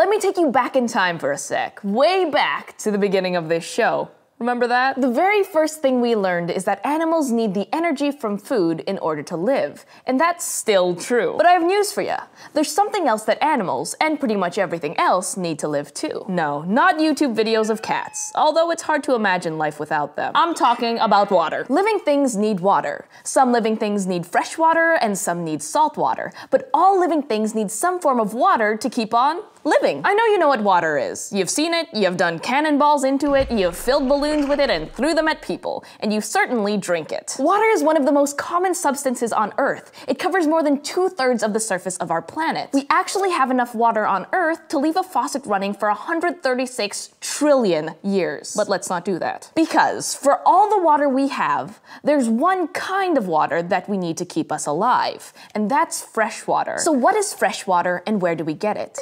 Let me take you back in time for a sec, way back to the beginning of this show. Remember that? The very first thing we learned is that animals need the energy from food in order to live. And that's still true. But I have news for you. There's something else that animals, and pretty much everything else, need to live too. No, not YouTube videos of cats, although it's hard to imagine life without them. I'm talking about water. Living things need water. Some living things need fresh water, and some need salt water. But all living things need some form of water to keep on living. I know you know what water is. You've seen it, you've done cannonballs into it, you've filled balloons with it and threw them at people, and you certainly drink it. Water is one of the most common substances on Earth. It covers more than 2/3 of the surface of our planet. We actually have enough water on Earth to leave a faucet running for 136 trillion years. But let's not do that. Because for all the water we have, there's one kind of water that we need to keep us alive, and that's fresh water. So what is fresh water and where do we get it?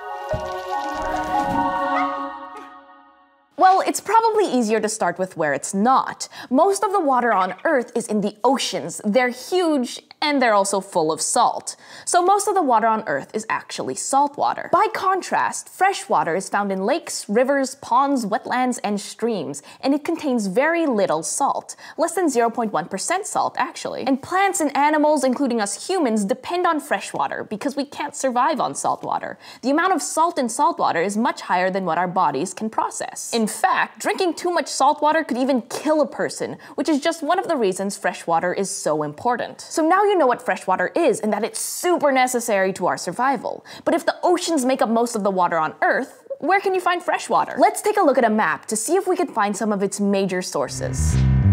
Well, it's probably easier to start with where it's not. Most of the water on Earth is in the oceans. They're huge, and they're also full of salt. So most of the water on Earth is actually salt water. By contrast, fresh water is found in lakes, rivers, ponds, wetlands, and streams, and it contains very little salt. Less than 0.1% salt, actually. And plants and animals, including us humans, depend on fresh water because we can't survive on salt water. The amount of salt in salt water is much higher than what our bodies can process. In fact, drinking too much salt water could even kill a person, which is just one of the reasons fresh water is so important. So now you know what fresh water is and that it's super necessary to our survival. But if the oceans make up most of the water on Earth, where can you find fresh water? Let's take a look at a map to see if we can find some of its major sources.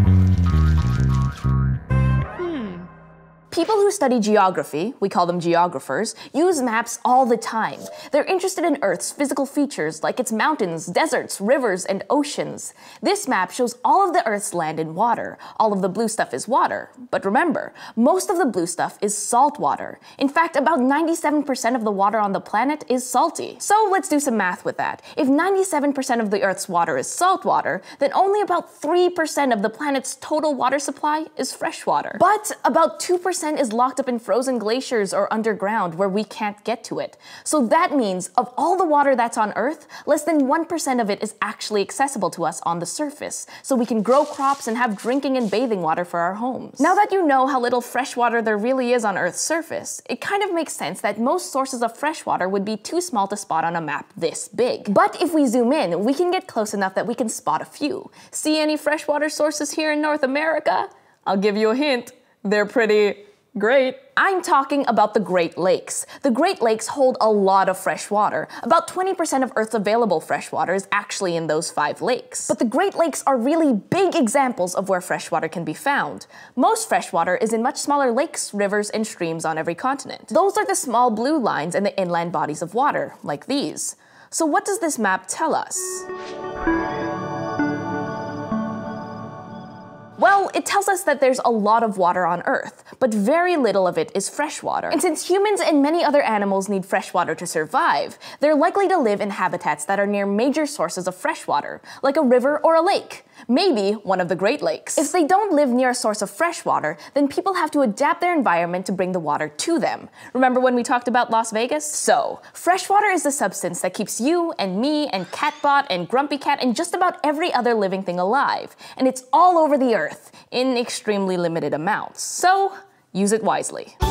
People who study geography, we call them geographers, use maps all the time. They're interested in Earth's physical features like its mountains, deserts, rivers, and oceans. This map shows all of the Earth's land and water. All of the blue stuff is water. But remember, most of the blue stuff is salt water. In fact, about 97% of the water on the planet is salty. So let's do some math with that. If 97% of the Earth's water is salt water, then only about 3% of the planet's total water supply is fresh water. But about 2% is locked up in frozen glaciers or underground where we can't get to it. So that means of all the water that's on Earth, less than 1% of it is actually accessible to us on the surface, so we can grow crops and have drinking and bathing water for our homes. Now that you know how little fresh water there really is on Earth's surface, it kind of makes sense that most sources of fresh water would be too small to spot on a map this big. But if we zoom in, we can get close enough that we can spot a few. See any freshwater sources here in North America? I'll give you a hint. They're pretty great. I'm talking about the Great Lakes. The Great Lakes hold a lot of fresh water. About 20% of Earth's available fresh water is actually in those 5 lakes. But the Great Lakes are really big examples of where fresh water can be found. Most fresh water is in much smaller lakes, rivers, and streams on every continent. Those are the small blue lines in the inland bodies of water, like these. So what does this map tell us? Well, it tells us that there's a lot of water on Earth, but very little of it is fresh water. And since humans and many other animals need fresh water to survive, they're likely to live in habitats that are near major sources of fresh water, like a river or a lake. Maybe one of the Great Lakes. If they don't live near a source of fresh water, then people have to adapt their environment to bring the water to them. Remember when we talked about Las Vegas? So, fresh water is the substance that keeps you and me and Catbot and Grumpy Cat and just about every other living thing alive. And it's all over the Earth in extremely limited amounts. So, use it wisely.